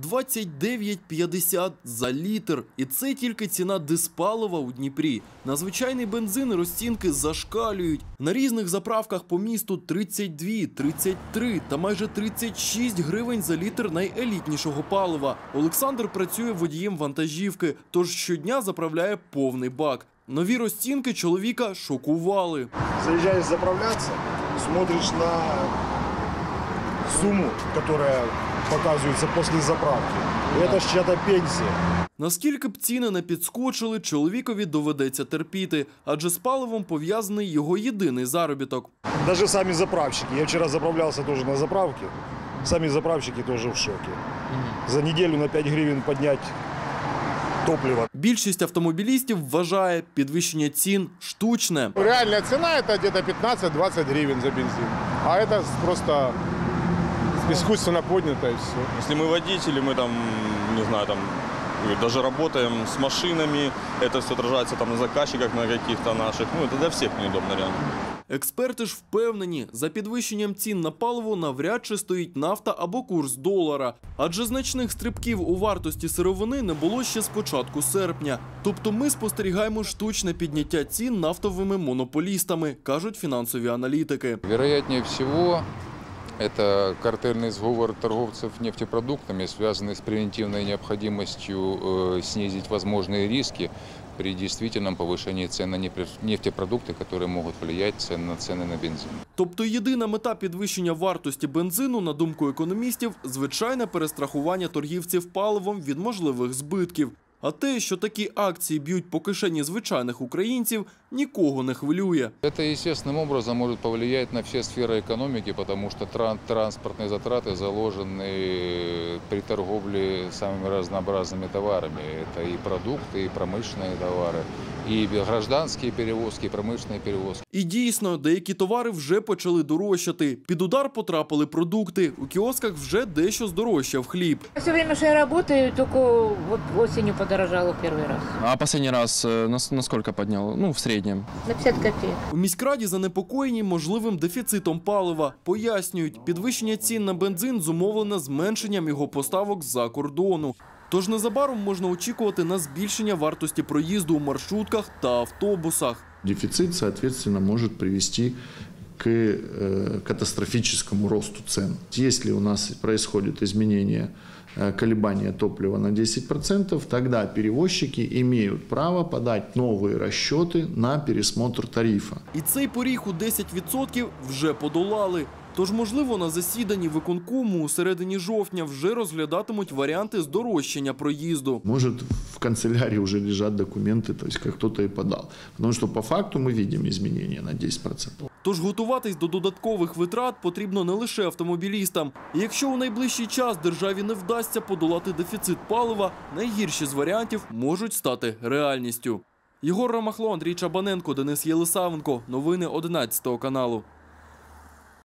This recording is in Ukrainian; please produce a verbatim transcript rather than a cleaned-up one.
двадцять дев'ять п'ятдесят за літр. І це тільки ціна диспалива у Дніпрі. На звичайний бензин розцінки зашкалюють. На різних заправках по місту тридцять два, тридцять три та майже тридцять шість гривень за літр найелітнішого палива. Олександр працює водієм вантажівки, тож щодня заправляє повний бак. Нові розцінки чоловіка шокували. Заїжджаєш заправлятися, смотриш на сумму, яка показується після заправки. Це ж чия-то пенсія. Наскільки б ціни не підскочили, чоловікові доведеться терпіти, адже з паливом пов'язаний його єдиний заробіток. Навіть самі заправщики. Я вчора заправлявся теж на заправці. Самі заправщики теж в шокі. За неділю на п'ять гривень підняти топливо. Більшість автомобілістів вважає, підвищення цін штучне. Реальна ціна – це десь п'ятнадцять-двадцять гривень за бензин. А це просто искусственно поднято и все. Если мы водители, мы там, не знаю, там даже работаем с машинами, это все отражается там на заказчиках, на каких-то наших, ну это для всех неудобно реально. Експерти ж впевнені, за підвищенням цін на паливо навряд чи стоїть нафта або курс долара. Адже значних стрибків у вартості сировини не було ще з початку серпня. Тобто ми спостерігаємо штучне підняття цін нафтовими монополістами, кажуть фінансові аналітики. Вероятнее всего, это картельный сговор торговцев нефтепродуктами, связанный с превентивной необходимостью э, снизить возможные риски при действительном повышении цен на нефтепродукты, которые могут влиять на цены на бензин. Тобто єдина мета підвищення вартості бензину, на думку економістів, звичайне перестрахування торгівців паливом від можливих збитків. А те, що такі акції б'ють по кишені звичайних українців, нікого не хвилює. Это естественным образом может повлиять на все сферы экономики, потому что транспортные затраты заложены при торговле самыми разнообразными товарами. Это и продукты, и промышленные товары, и гражданские перевозки, и промышленные перевозки. І дійсно, деякі товари вже почали дорожчати. Під удар потрапили продукти. У кіосках вже дещо здорожчав хліб. Все время, что я работаю, только вот осенью подорожало первый раз. А последний раз на, на сколько подняло? Ну, в среднем. На п'ятдесят копеек. У міськраді занепокоєні можливим дефіцитом палива. Пояснюють, підвищення цін на бензин зумовлене зменшенням його поставок з-за кордону. Тож незабаром можна очікувати на збільшення вартості проїзду у маршрутках та автобусах. Дефицит, соответственно, может привести к э, катастрофическому росту цен. Если у нас происходит изменение э, колебания топлива на десять процентов, тогда перевозчики имеют право подать новые расчеты на пересмотр тарифа. І цей поріг у десять відсотків вже подолали. Тож, можливо, на засіданні виконкому у середині жовтня вже розглядатимуть варіанти здорожчання проїзду. Может, в канцелярии уже лежат документы, то есть как кто-то и подал. Потому что по факту мы видим изменения на десять процентов. Тож готуватись до додаткових витрат потрібно не лише автомобілістам. І якщо у найближчий час державі не вдасться подолати дефіцит палива, найгірші з варіантів можуть стати реальністю. Єгор Ромахло, Андрій Чабаненко, Денис Єлисавенко. Новини одинадцятого каналу.